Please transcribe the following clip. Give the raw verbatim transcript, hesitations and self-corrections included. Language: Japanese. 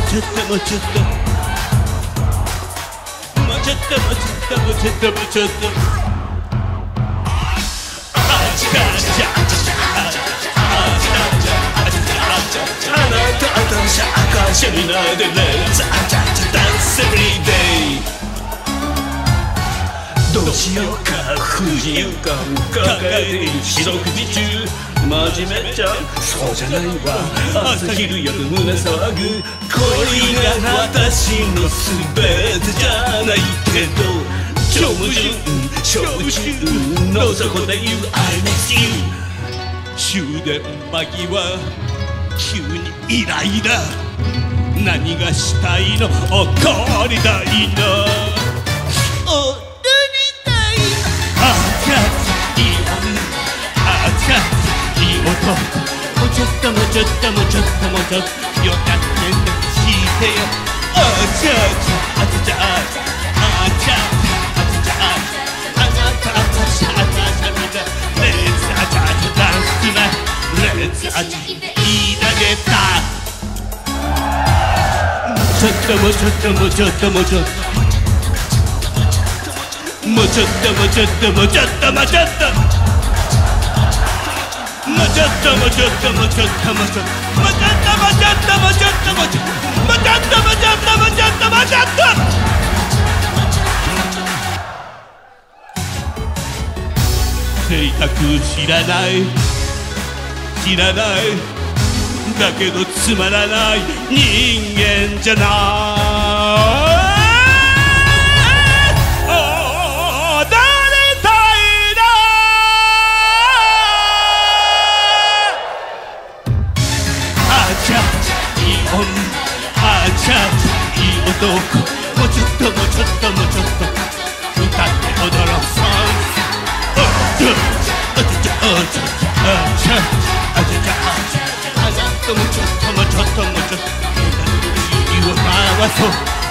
ちょっともうちょっともうちょっともうちょっともうちょっともうちょっとあちゃちゃあなた私赤シャミナでレッツあちゃちゃダンスエブリデイどうしようか不自由感抱えている四六時中真面目ちゃそうじゃないわ朝昼夜胸騒ぐ恋が私の全てじゃないけど超矛盾超宇宙の底で言う I miss you 終電間際急にイライラ何がしたいの怒りたいのもうちょっともうちょっともうちょっともうちょっとよかったんだしてよあちゃちゃあちゃちゃあちゃあちゃちゃあなたあちゃあちゃあちゃみだレッツあちゃあちゃダンスなレッツあちゃいいだげたちょっともうちょっともうちょっともうちょっともうちょっともうちょっともうちょっともうちょっともうちょっともうちょっともうちょっともうちょっともうちょっともうちょっともうちょっともうちょっともうちょっともうちょっともうちょっともうちょっと性格知らない知らないだけどつまらない人間じゃないあちゃいい男もうちょっともうちょっともうちょっと歌って踊ろうソングあちゃあちゃあちゃあちゃあちゃあなたもちょっともうちょっともうちょっと歌っていいを回そう